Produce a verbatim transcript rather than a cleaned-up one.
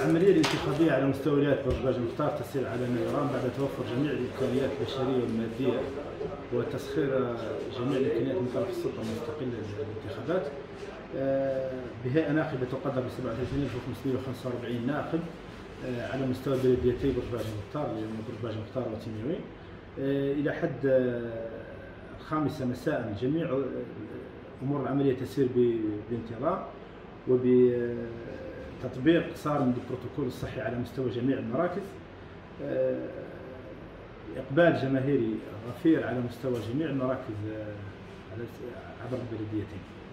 العملية الانتخابية على مستوى ولاية برج المختار تسير على نيران بعد توفر جميع الإمكانيات البشرية والمادية وتسخير جميع الإمكانيات من طرف السلطة المستقلة للانتخابات بهيئة ناخبة تقدر ب سبعة وثلاثين ألف وخمسمائة وخمسة وأربعين ناخب على مستوى بلديتي برج المختار اللي هم برج المختار وتيميوي. إلى حد الخامسة مساء جميع أمور العملية تسير بانتظام وبتطبيق صار من البروتوكول الصحي على مستوى جميع المراكز. إقبال جماهيري غفير على مستوى جميع المراكز عبر البلديتين.